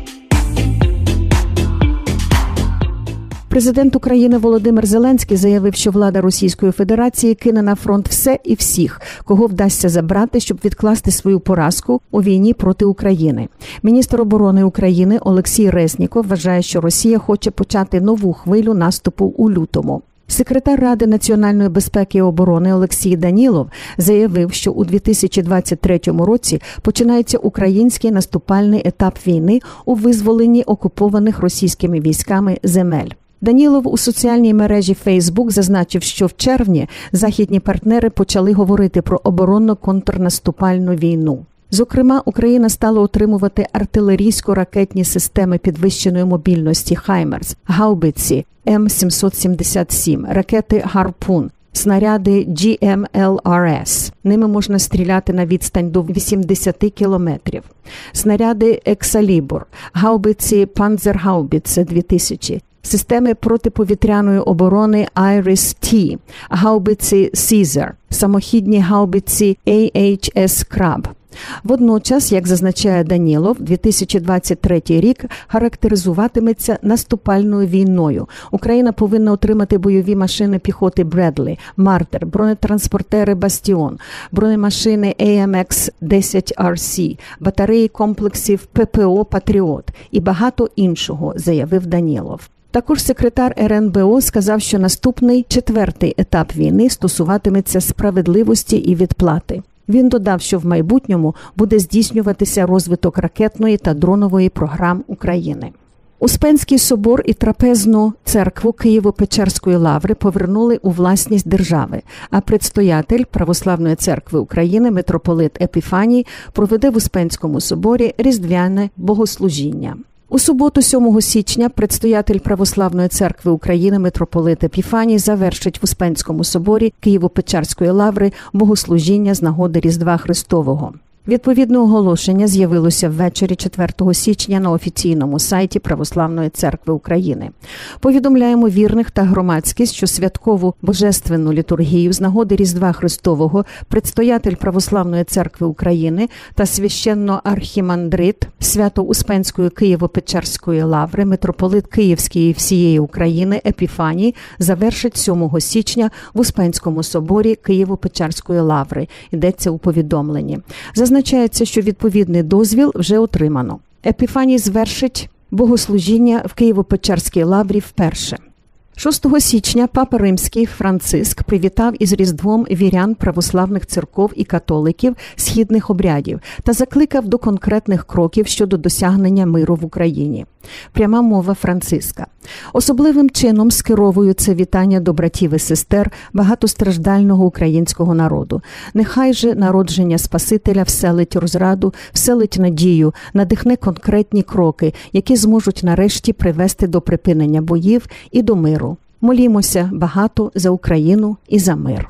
Президент України Володимир Зеленський заявив, що влада Російської Федерації кине на фронт все і всіх, кого вдасться забрати, щоб відкласти свою поразку у війні проти України. Міністр оборони України Олексій Резніков вважає, що Росія хоче почати нову хвилю наступу у лютому. Секретар Ради національної безпеки і оборони Олексій Данілов заявив, що у дві тисячі двадцять третьому році починається український наступальний етап війни у визволенні окупованих російськими військами земель. Данілов у соціальній мережі Facebook зазначив, що в червні західні партнери почали говорити про оборонно-контрнаступальну війну. Зокрема, Україна стала отримувати артилерійсько-ракетні системи підвищеної мобільності «Хаймерс», гаубиці Ем сімсот сімдесят сім, ракети «Гарпун», снаряди Джі Ем Ел Ар Ес. Ними можна стріляти на відстань до вісімдесят кілометрів. Снаряди «Ексалібур», гаубиці «Панцергаубіце дві тисячі», системи протиповітряної оборони Айріс-Ті, гаубиці «Сізар», самохідні гаубиці Ей Ейч Ес «Краб». Водночас, як зазначає Данілов, дві тисячі двадцять третій рік характеризуватиметься наступальною війною. Україна повинна отримати бойові машини піхоти «Бредлі», «Мартер», бронетранспортери «Бастіон», бронемашини Ей Ем Екс десять Ар Сі, батареї комплексів Пе Пе О «Патріот» і багато іншого, заявив Данілов. Також секретар Ер Ен Бе О сказав, що наступний, четвертий етап війни стосуватиметься справедливості і відплати. Він додав, що в майбутньому буде здійснюватися розвиток ракетної та дронової програм України. Успенський собор і трапезну церкву Києво-Печерської лаври повернули у власність держави, а предстоятель Православної церкви України митрополит Епіфаній проведе в Успенському соборі різдвяне богослужіння. У суботу, сьомого січня, предстоятель Православної церкви України митрополит Епіфаній завершить в Успенському соборі Києво-Печерської лаври богослужіння з нагоди Різдва Христового. Відповідне оголошення з'явилося ввечері четвертого січня на офіційному сайті Православної церкви України. Повідомляємо вірних та громадськість, що святкову божественну літургію з нагоди Різдва Христового предстоятель Православної церкви України та священно-архімандрит Свято-Успенської Києво-Печерської лаври митрополит Київський і всієї України Епіфаній завершить сьомого січня в Успенському соборі Києво-Печерської лаври. Йдеться у повідомленні. Зазначається, що відповідний дозвіл вже отримано. Епіфаній звершить богослужіння в Києво-Печерській лаврі вперше. шостого січня Папа Римський Франциск привітав із Різдвом вірян православних церков і католиків східних обрядів та закликав до конкретних кроків щодо досягнення миру в Україні. Пряма мова Франциска. Особливим чином скеровую це вітання до братів і сестер багатостраждального українського народу. Нехай же народження Спасителя вселить розраду, вселить надію, надихне конкретні кроки, які зможуть нарешті привести до припинення боїв і до миру. Молімося багато за Україну і за мир.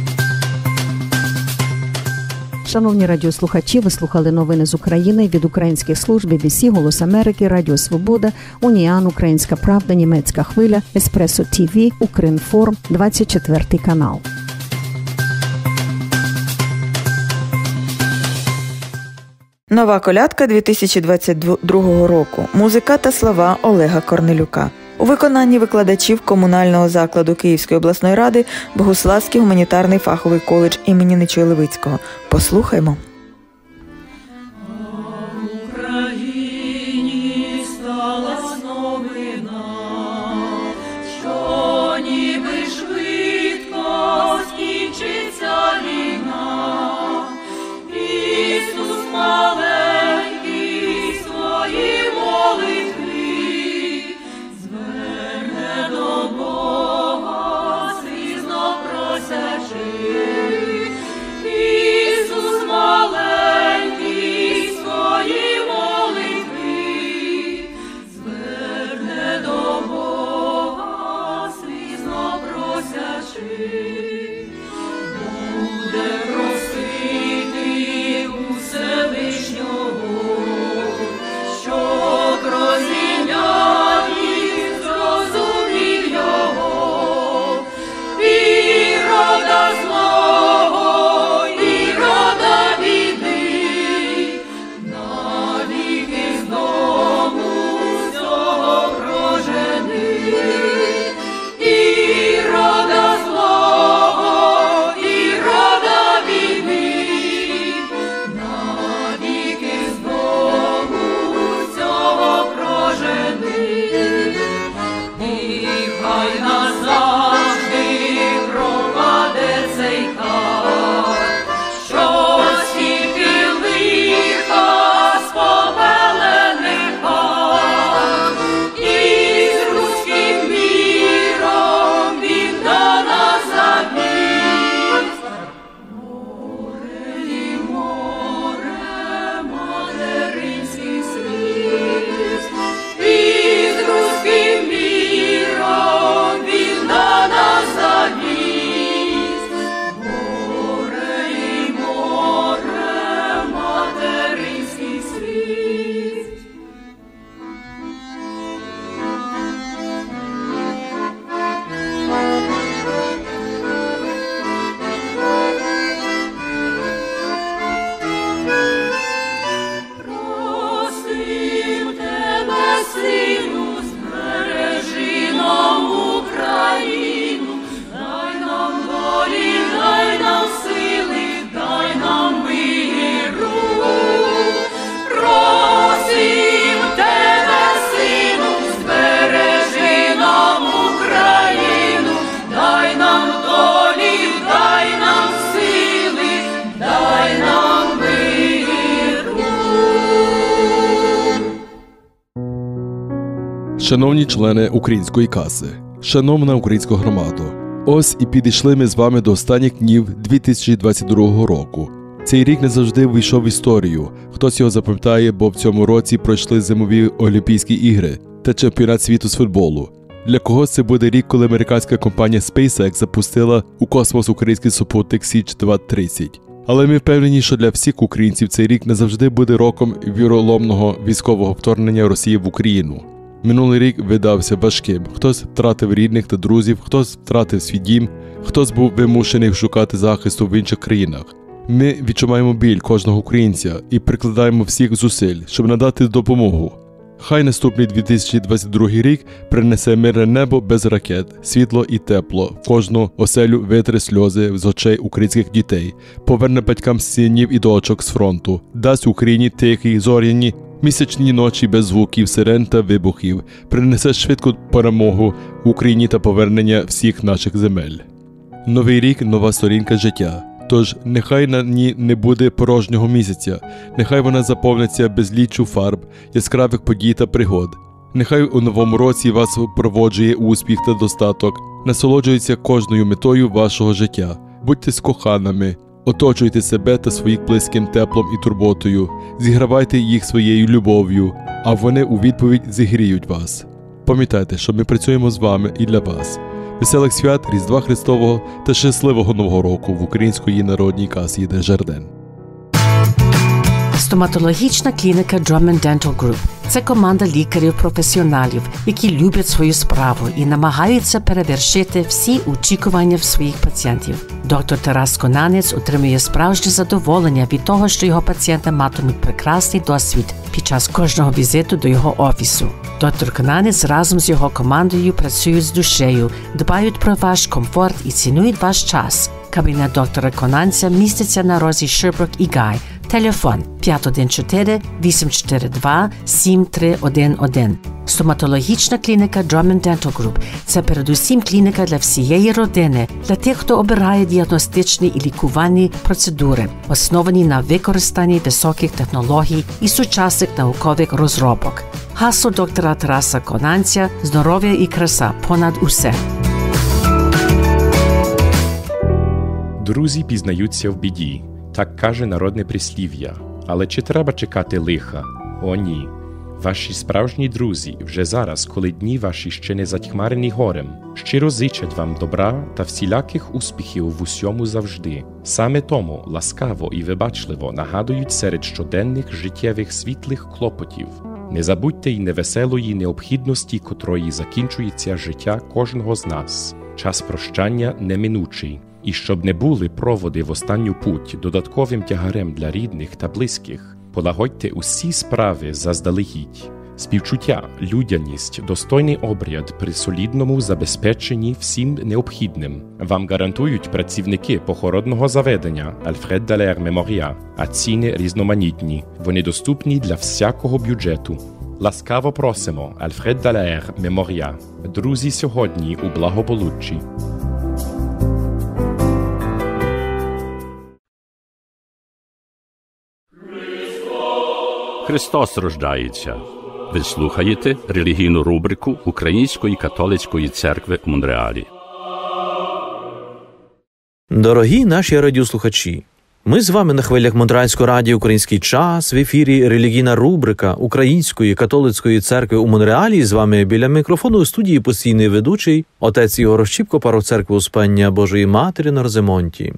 Шановні радіослухачі, ви слухали новини з України від українських служб бі бі сі, Голос Америки, Радіо Свобода, Уніан, Українська Правда, Німецька Хвиля, Еспресо Ті Ві, Укрінформ, двадцять четвертий канал. Нова колядка дві тисячі двадцять другого року. Музика та слова Олега Корнелюка. У виконанні викладачів комунального закладу Київської обласної ради Богуславський гуманітарний фаховий коледж імені Нечуя Левицького. Послухаймо. Ісус, Шановні члени української каси, шановна українська громада, ось і підійшли ми з вами до останніх днів дві тисячі двадцять другого року. Цей рік не завжди вийшов в історію. Хтось його запам'ятає, бо в цьому році пройшли зимові Олімпійські ігри та чемпіонат світу з футболу. Для когось це буде рік, коли американська компанія SpaceX запустила у космос український супутник Січ два тридцять. Але ми впевнені, що для всіх українців цей рік не завжди буде роком віроломного військового вторгнення Росії в Україну. Минулий рік видався важким. Хтось втратив рідних та друзів, хтось втратив свій дім, хтось був вимушений шукати захисту в інших країнах. Ми відчуваємо біль кожного українця і прикладаємо всіх зусиль, щоб надати допомогу. Хай наступний дві тисячі двадцять другий рік принесе мирне небо без ракет, світло і тепло, в кожну оселю витре сльози з очей українських дітей, поверне батькам синів і дочок з фронту, дасть Україні тихі, зоряні, місячні ночі без звуків, сирен та вибухів, принесе швидку перемогу в Україні та повернення всіх наших земель. Новий рік – нова сторінка життя. Тож, нехай на ній не буде порожнього місяця, нехай вона заповниться безліччю фарб, яскравих подій та пригод. Нехай у новому році вас проводжує успіх та достаток, насолоджується кожною метою вашого життя. Будьте з коханими, оточуйте себе та своїх близьким теплом і турботою, зігравайте їх своєю любов'ю, а вони у відповідь зігріють вас. Пам'ятайте, що ми працюємо з вами і для вас. Веселих свят, Різдва Христового та щасливого Нового року в Української народній касі Дежарден. Стоматологічна клініка Drummond Dental Group – це команда лікарів-професіоналів, які люблять свою справу і намагаються перевершити всі очікування в своїх пацієнтів. Доктор Тарас Конанець отримує справжнє задоволення від того, що його пацієнти матимуть прекрасний досвід під час кожного візиту до його офісу. Доктор Конанець разом з його командою працюють з душею, дбають про ваш комфорт і цінують ваш час. Кабінет доктора Конанця міститься на розі Шербрук і Гай. Телефон п'ять один чотири вісім чотири два сім три один один. Стоматологічна клініка Drummond Dental Group – це передусім клініка для всієї родини, для тих, хто обирає діагностичні і лікувальні процедури, основані на використанні високих технологій і сучасних наукових розробок. Гасло доктора Тараса Конанця – здоров'я і краса понад усе. Друзі пізнаються в біді. Так каже народне прислів'я. Але чи треба чекати лиха? О, ні. Ваші справжні друзі вже зараз, коли дні ваші ще не затьмарені горем, щиро зичать вам добра та всіляких успіхів в усьому завжди. Саме тому ласкаво і вибачливо нагадують серед щоденних життєвих світлих клопотів. Не забудьте й невеселої необхідності, котрої закінчується життя кожного з нас. Час прощання неминучий. І щоб не були проводи в останню путь додатковим тягарем для рідних та близьких, полагодьте усі справи заздалегідь. Співчуття, людяність, достойний обряд при солідному забезпеченні всім необхідним вам гарантують працівники похоронного заведення Alfred Dallaire Memoria, а ціни різноманітні, вони доступні для всякого бюджету. Ласкаво просимо Alfred Dallaire Memoria. Друзі сьогодні у благополуччі. Христос рождається. Ви слухаєте релігійну рубрику Української католицької церкви у Монреалі. Дорогі наші радіослухачі, ми з вами на хвилях Монреальського радіо «Український час», в ефірі релігійна рубрика Української католицької церкви у Монреалі. З вами біля мікрофону у студії постійний ведучий, отець Ігор Ощіпко, парох церкви Успення Божої Матері на Розимонті.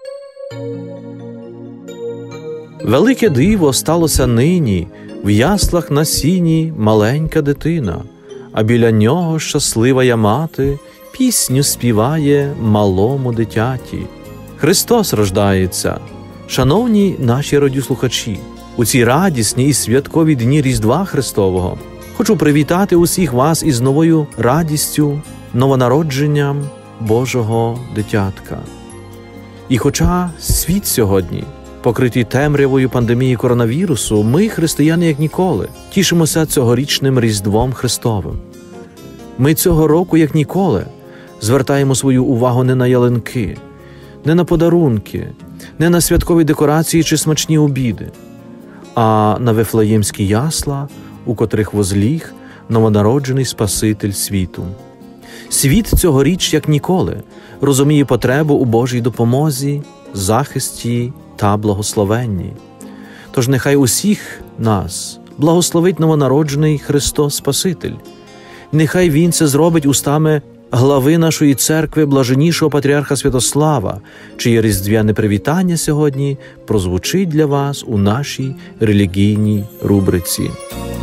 Велике диво сталося нині, в яслах на сіні маленька дитина, а біля нього щасливая мати пісню співає малому дитяті. Христос рождається. Шановні наші радіослухачі, у ці радісні і святкові дні Різдва Христового хочу привітати усіх вас із новою радістю, новонародженням Божого дитятка. І хоча світ сьогодні покриті темрявою пандемії коронавірусу, ми, християни, як ніколи, тішимося цьогорічним Різдвом Христовим. Ми цього року, як ніколи, звертаємо свою увагу не на ялинки, не на подарунки, не на святкові декорації чи смачні обіди, а на вифлеємські ясла, у котрих возліг новонароджений Спаситель світу. Світ цьогоріч, як ніколи, розуміє потребу у Божій допомозі, захисті та благословенні. Тож нехай усіх нас благословить новонароджений Христос Спаситель. Нехай Він це зробить устами глави нашої церкви, блаженнішого патріарха Святослава, чиє різдвяне привітання сьогодні прозвучить для вас у нашій релігійній рубриці.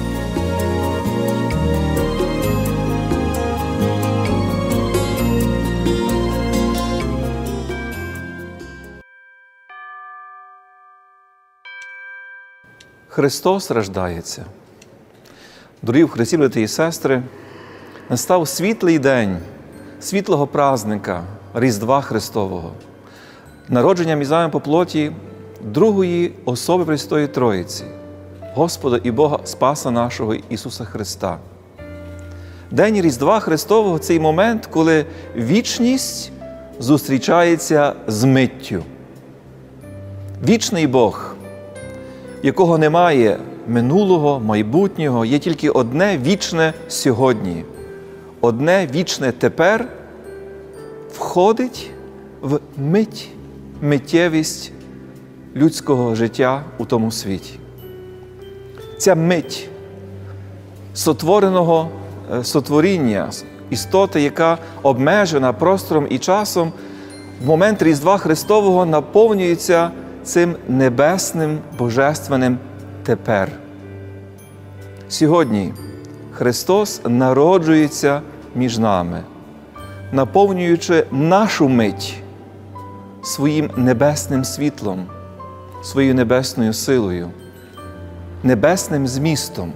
Христос рождається. Дорогі в Христі, брати і сестри, настав світлий день, світлого празника, Різдва Христового, народження між по плоті другої особи Пресвятої Троїці, Господа і Бога Спаса нашого Ісуса Христа. День Різдва Христового – цей момент, коли вічність зустрічається з миттю. Вічний Бог, якого немає минулого, майбутнього, є тільки одне вічне сьогодні, одне вічне тепер, входить в мить, миттєвість людського життя у тому світі. Ця мить сотвореного сотворіння, істоти, яка обмежена простором і часом, в момент Різдва Христового наповнюється цим небесним, божественним тепер. Сьогодні Христос народжується між нами, наповнюючи нашу мить своїм небесним світлом, своєю небесною силою, небесним змістом.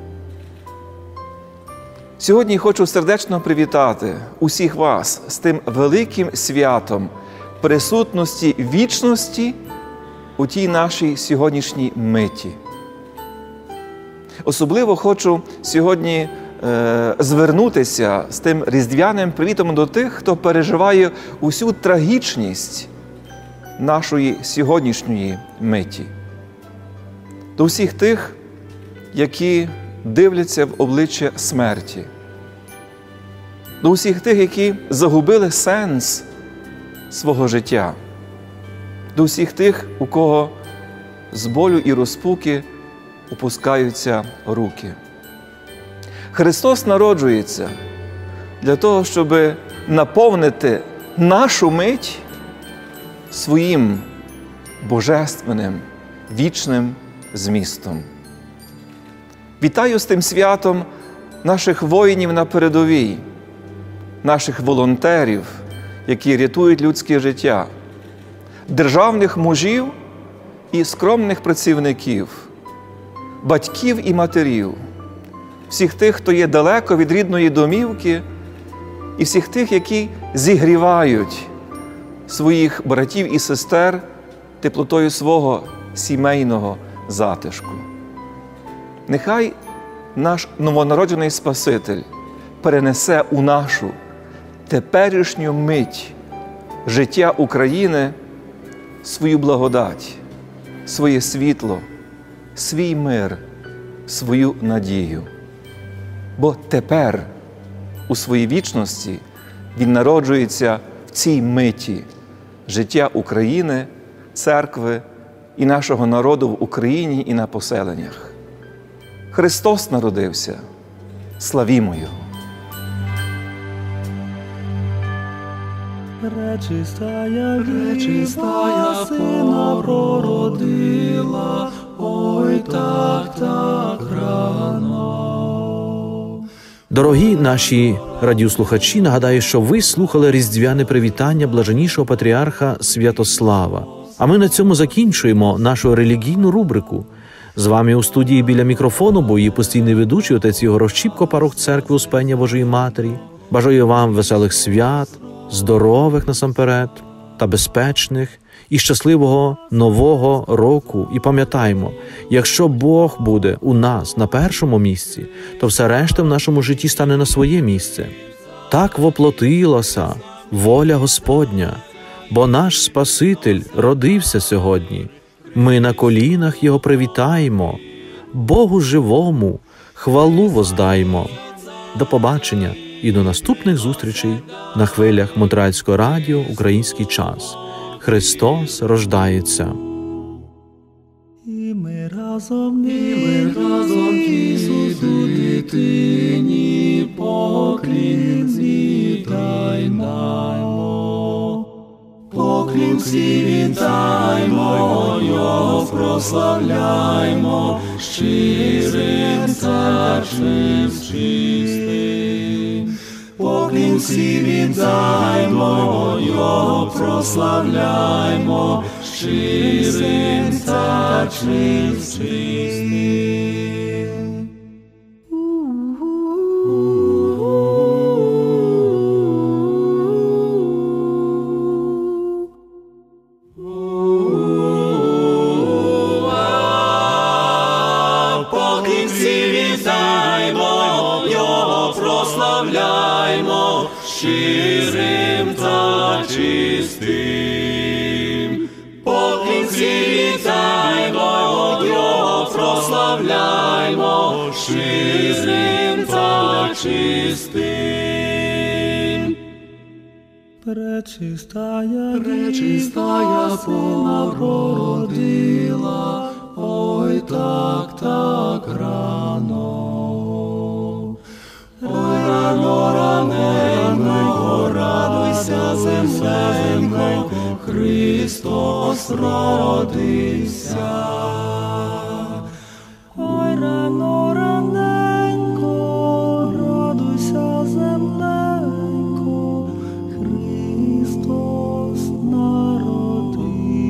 Сьогодні хочу сердечно привітати усіх вас з тим великим святом присутності вічності у тій нашій сьогоднішній миті. Особливо хочу сьогодні е, звернутися з тим різдвяним привітом до тих, хто переживає усю трагічність нашої сьогоднішньої миті. До всіх тих, які дивляться в обличчя смерті. До всіх тих, які загубили сенс свого життя. До всіх тих, у кого з болю і розпуки опускаються руки. Христос народжується для того, щоб наповнити нашу мить своїм божественним, вічним змістом. Вітаю з тим святом наших воїнів на передовій, наших волонтерів, які рятують людське життя, державних мужів і скромних працівників, батьків і матерів, всіх тих, хто є далеко від рідної домівки, і всіх тих, які зігрівають своїх братів і сестер теплотою свого сімейного затишку. Нехай наш новонароджений Спаситель перенесе у нашу теперішню мить життя України свою благодать, своє світло, свій мир, свою надію. Бо тепер, у своїй вічності, Він народжується в цій миті життя України, церкви і нашого народу в Україні і на поселеннях. Христос народився. Славімо Його! Пречистая Пречистая Сина породила, ой, так, так рано. Дорогі наші радіослухачі, нагадаю, що ви слухали різдвяне привітання блаженнішого патріарха Святослава. А ми на цьому закінчуємо нашу релігійну рубрику. З вами у студії біля мікрофону був її постійний ведучий отець Ігор Ощіпко, парох церкви Успення Божої Матері. Бажаю вам веселих свят, здорових насамперед та безпечних і щасливого нового року. І пам'ятаймо, якщо Бог буде у нас на першому місці, то все решта в нашому житті стане на своє місце. Так воплотилася воля Господня, бо наш Спаситель родився сьогодні. Ми на колінах Його привітаємо, Богу живому хвалу воздаймо. До побачення і до наступних зустрічей на хвилях Монреальського радіо «Український час». Христос рождається! І ми разом, і ми разом Ісусу дитині поклін звітаймо. Поклін звітаймо, Його прославляймо, щирим серцем чистим. Поклін звітаймо, Його прославляймо, щирим серцем чистим. Поклін звітаймо, Його прославляймо, щирим та чистим. Поклін звітаймо, Його прославляймо, щирим та чистим. Пречистая, пречистая Сина породила, ой так, так рано. Ой, рано, раненько, радуйся, земленько, Христос родився. Ой, рано, раненько, радуйся, земленько, Христос народився.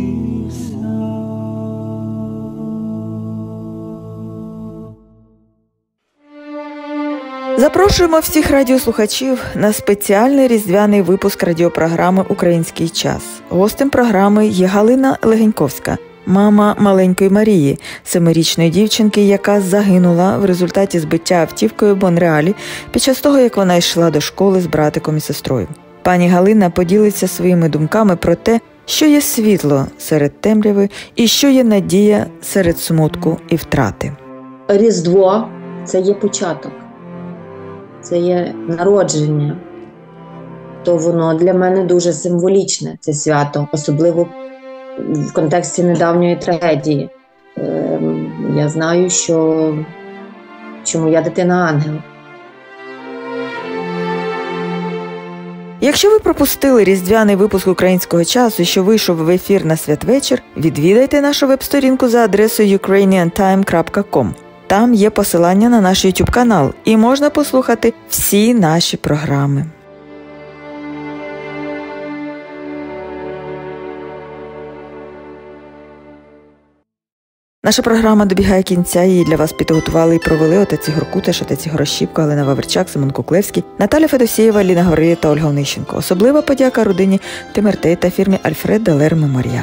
Запрошуємо всіх радіослухачів на спеціальний різдвяний випуск радіопрограми «Український час». Гостем програми є Галина Легеньковська, мама маленької Марії, семирічної дівчинки, яка загинула в результаті збиття автівкою в Монреалі під час того, як вона йшла до школи з братиком і сестрою. Пані Галина поділиться своїми думками про те, що є світло серед темряви і що є надія серед смутку і втрати. Різдво – це є початок. Це є народження, то воно для мене дуже символічне, це свято, особливо в контексті недавньої трагедії. Я знаю, що, що моя дитина-ангел. Якщо ви пропустили різдвяний випуск «Українського часу», що вийшов в ефір на святвечір, відвідайте нашу веб-сторінку за адресою юкрейніан тайм крапка ком. Там є посилання на наш ютуб-канал і можна послухати всі наші програми. Наша програма добігає кінця, її для вас підготували і провели отець Ігор Куташ, отець Ігор Ощіпко, Олена Ваверчак, Симон Куклевський, Наталя Федосієва, Ліна Гаврилів та Ольга Онищенко. Особлива подяка родині Тимертей та фірмі Альфред Делер Меморіа.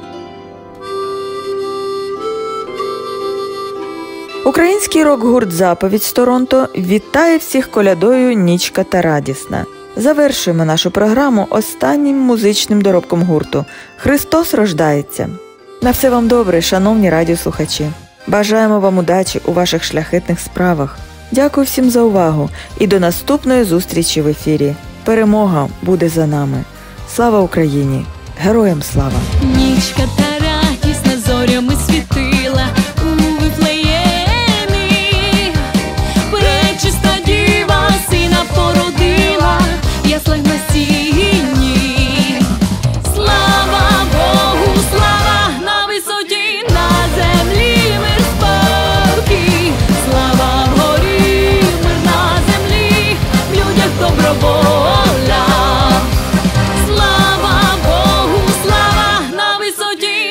Український рок-гурт «Заповідь» з Торонто вітає всіх колядою «Нічка та радісна». Завершуємо нашу програму останнім музичним доробком гурту «Христос рождається». На все вам добре, шановні радіослухачі. Бажаємо вам удачі у ваших шляхетних справах. Дякую всім за увагу і до наступної зустрічі в ефірі. Перемога буде за нами. Слава Україні! Героям слава! Нічка та радісна зорями світила у Вифлеємі. Пречиста діва сина породила, в яслах на сіні. Слава Богу, слава на висоті, на землі мир спокій. Слава вгорі, мир на землі, в людях доброволя. Слава Богу, слава на висоті,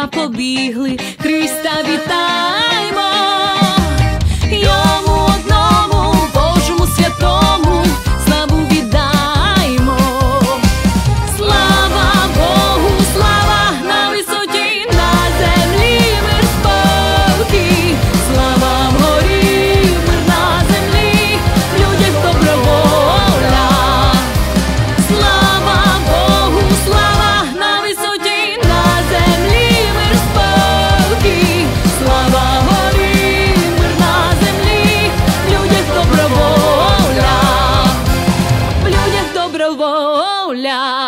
свята побігли, Христа вітаймо, йому одному, Божому святому, славу віддаймо. Слава Богу, слава на висоті, на землі мир спокій, слава вгорі, мир на землі, в людях добра воля. Слава Богу, слава на висоті, на землі мир спокій, слава вгорі, мир на землі, в людях добра воля, в людях добра воля.